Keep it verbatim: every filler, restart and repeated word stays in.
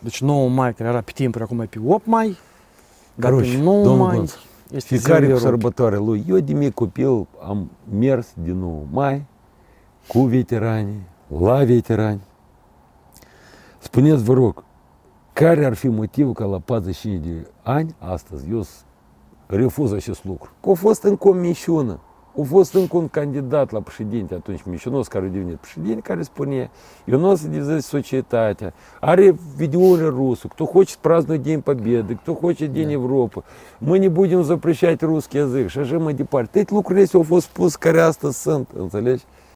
Deci nouă mai, care era pe timpuri, acum e pe opt mai, dar Короче, pe nouă domnul mai Gonț, este fiecare ziua cu de rupi. sărbătoarea lui. Eu de mic copil am mers din nouă mai cu veterani, la veterani. Spuneți, vă rog, care ar fi motivul ca la patruzeci și cinci de ani, astăzi, eu refuz acest lucru? Că a fost încă o minciună. A fost încă un candidat la președinte atunci, mincionos, care a devenit președinte, care spune, eu nu o să divizez societatea, are videourile rusul, кто хочет праздновать День Победы, кто хочет День Европы, мы не будем запрещать русский язык, și așa mai departe. Toate lucrurile astea au fost spus care astăzi sunt, înțelegi?